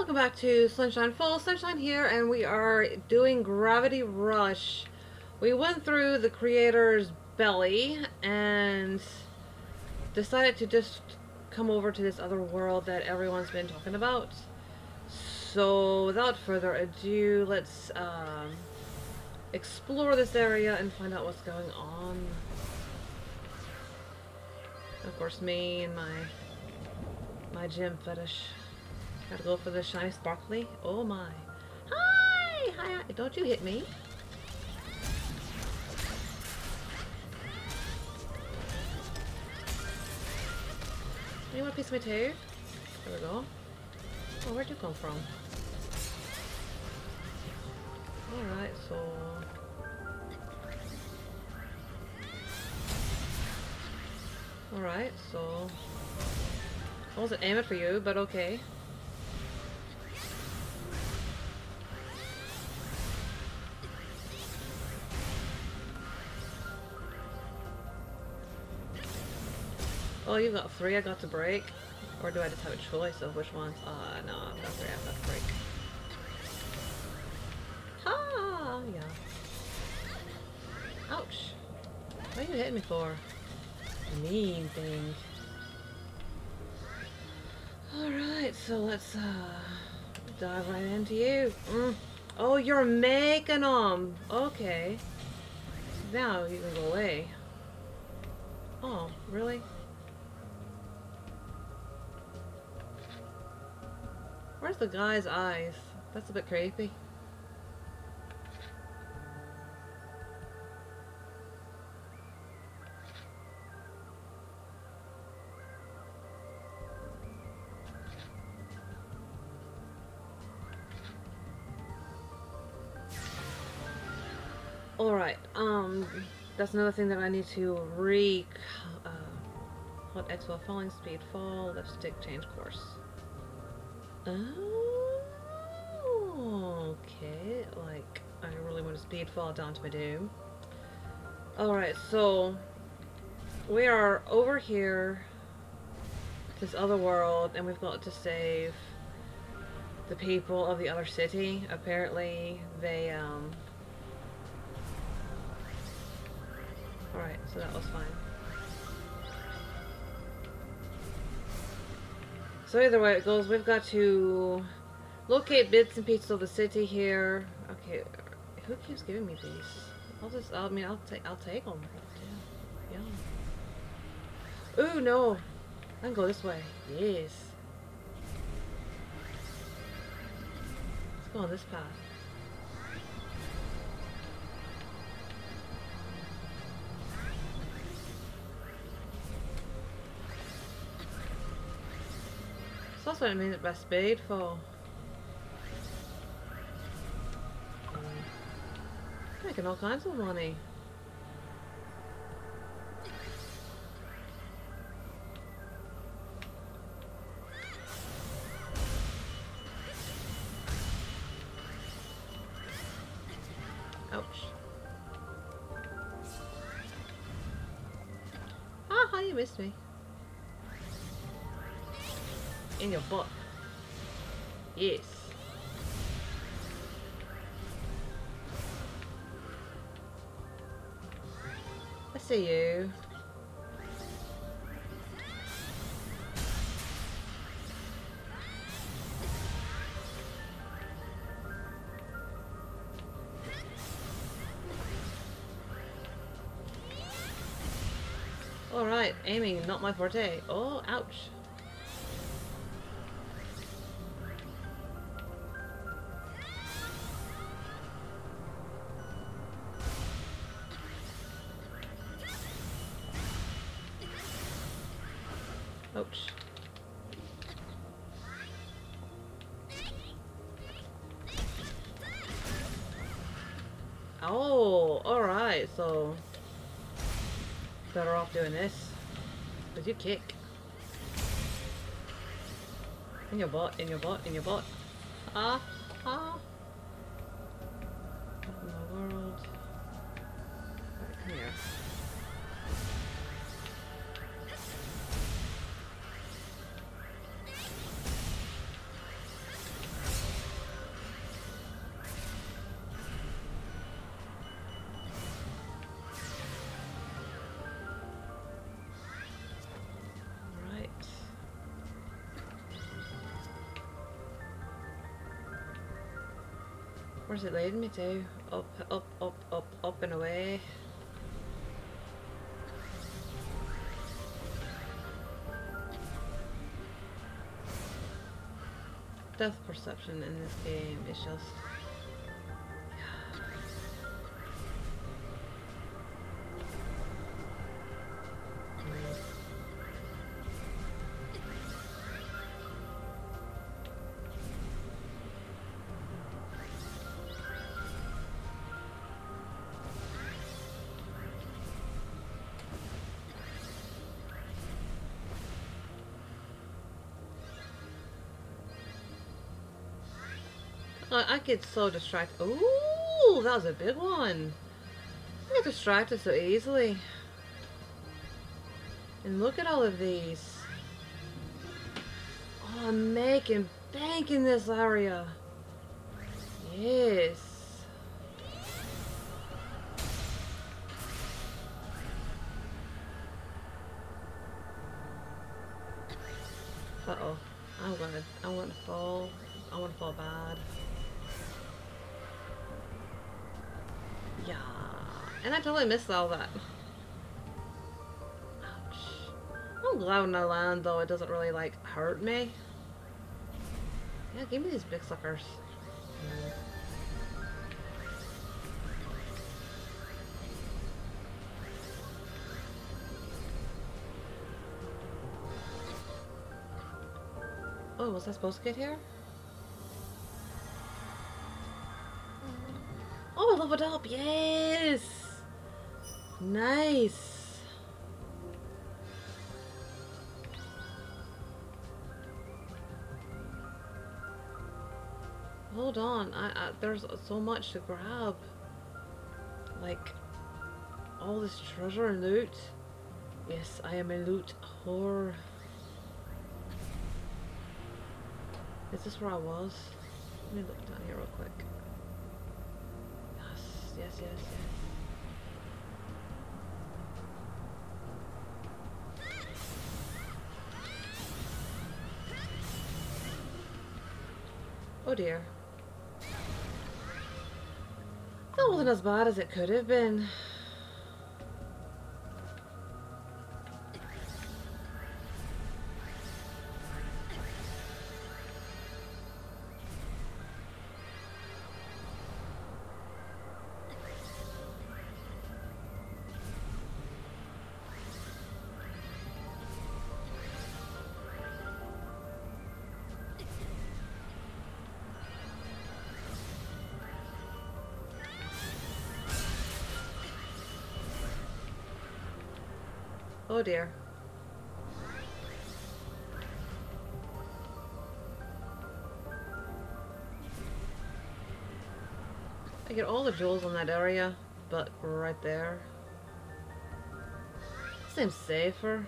welcome back to Sunshine Falls. Sunshine here, and we are doing Gravity Rush. We went through the creator's belly and decided to just come over to this other world that everyone's been talking about. So without further ado, let's explore this area and find out what's going on. Of course, me and my gem fetish. Gotta go for the shiny sparkly. Oh my. Hi! Hi! Don't you hit me. You want a piece of me too? There we go. Oh, where'd you come from? Alright, so... Alright, so... I wasn't aiming for you, but okay. Oh, you got three I got to break? Or do I just have a choice of which ones? No, I've got three I've got to break. Ha! Yeah. Ouch. What are you hitting me for? Mean thing. Alright, so let's dive right into you. Oh, you're making them! Okay. Now you can go away. Oh, really? Where's the guy's eyes? That's a bit creepy. Alright, that's another thing that I need to hot X while falling, speed fall, left stick, change course. Oh, okay, like, I really want to speed fall down to my doom. Alright, so, we are over here, this other world, and we've got to save the people of the other city. Apparently, they, Alright, so that was fine. So either way it goes, we've got to locate bits and pieces of the city here. Okay, who keeps giving me these? I'll take them. Yeah. Ooh, no. I can go this way. Yes. Let's go on this path. So that's what I mean by speed fall. Making all kinds of money. Ouch. Ah, you missed me. In your butt. Yes. I see you. Alright, aiming, not my forte. Oh, ouch. Ouch. Oh, alright, so better off doing this. Because you kick. In your butt, in your butt, in your butt. Ah, ah. What in the world? Right, come here. Where's it leading me to? Up, up, up, up, up and away. Depth perception in this game is just... I get so distracted. Ooh, that was a big one. I get distracted so easily. And look at all of these. Oh, I'm making bank in this area. Yes. Uh-oh. I want to fall. I want to fall bad. Yeah. And I totally missed all that. Ouch. I'm glad when I land though it doesn't really like hurt me. Yeah, give me these big suckers. Oh, was I supposed to get here? Oh, I leveled up! Yes! Nice! Hold on, there's so much to grab. Like, all this treasure and loot. Yes, I am a loot whore. Is this where I was? Let me look down here real quick. Yes, yes, yes, yes. Oh dear. That wasn't as bad as it could have been. Oh dear. I get all the jewels in that area, but right there. Seems safer.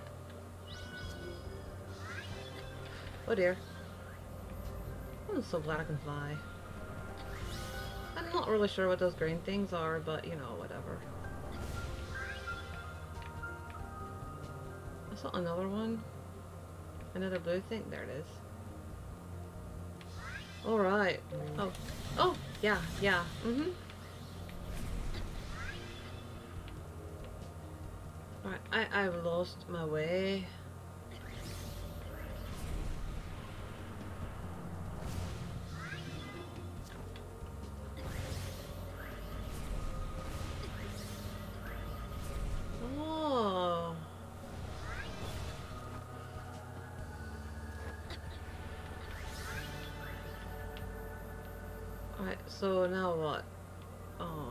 Oh dear. I'm so glad I can fly. I'm not really sure what those green things are, but you know, whatever. I saw another one. Another blue thing. There it is. Alright. Oh. Oh! Yeah, yeah. Mm-hmm. Alright, I've lost my way. Oh. Alright, so now what? Oh.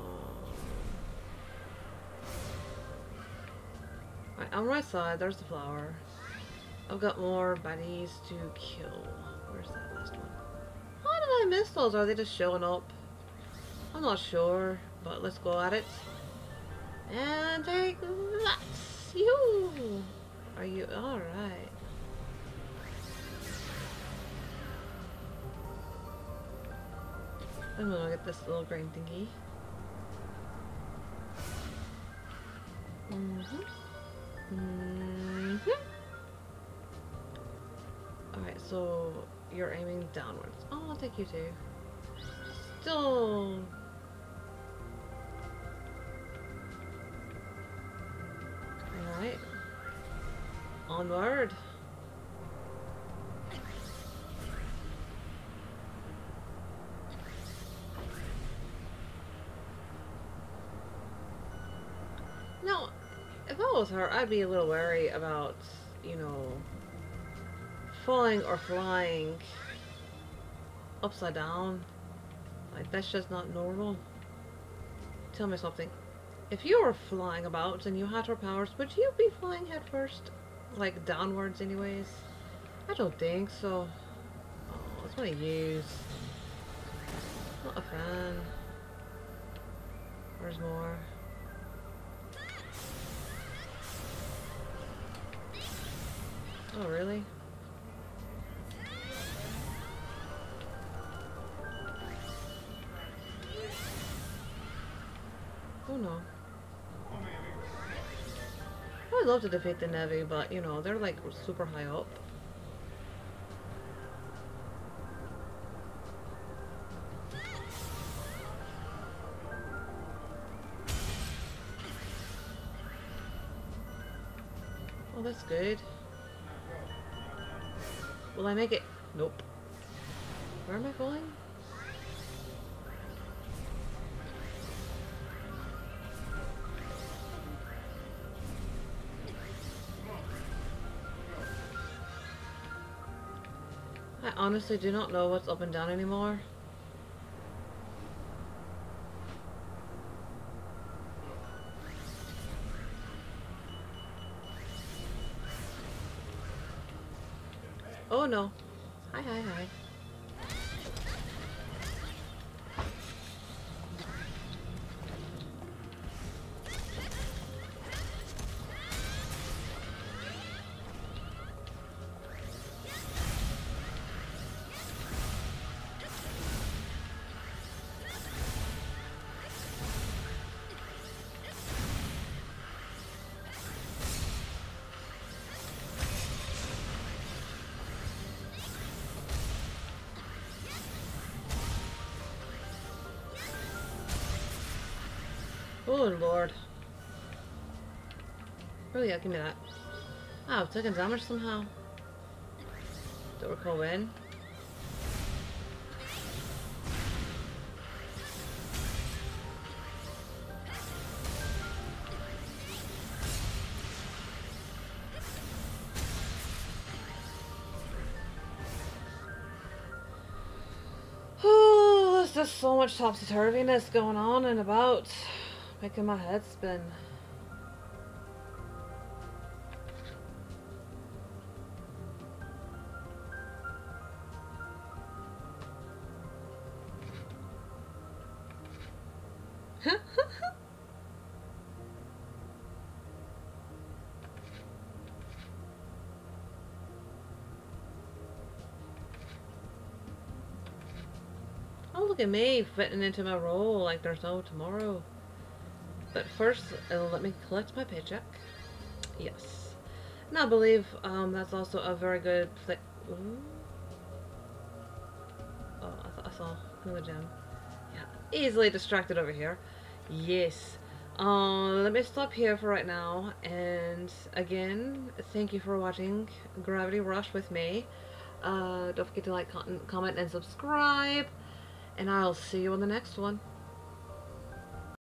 Alright, on the right side, there's the flower. I've got more baddies to kill. Where's that last one? How did I miss those? Are they just showing up? I'm not sure, but let's go at it. And take that! You! Are you alright? I'm gonna get this little green thingy. Alright, so you're aiming downwards. Oh, I'll take you too. still... Alright. Onward. Now, if I was her, I'd be a little wary about, you know, falling or flying upside down. Like, that's just not normal. Tell me something. If you were flying about and you had her powers, would you be flying head first? Like, downwards anyways? I don't think so. Oh, that's what I use. Not a fan. Where's more? Oh, really? Oh no. I would love to defeat the Nevi, but you know, they're like super high up. Oh, that's good. Will I make it? Nope. Where am I going? I honestly do not know what's up and down anymore. Oh no. Hi, hi, hi. Oh lord. Oh yeah, give me that. Oh, I've taken damage somehow. Don't recall when. Oh, there's just so much topsy-turviness going on and about. Making my head spin. Oh, look at me fitting into my role like there's no tomorrow. But first, it'll let me collect my paycheck. Yes. And I believe that's also a very good play. Ooh. Oh, I saw another gem. Yeah, easily distracted over here. Yes. Let me stop here for right now. And again, thank you for watching Gravity Rush with me. Don't forget to like, comment, and subscribe. And I'll see you on the next one.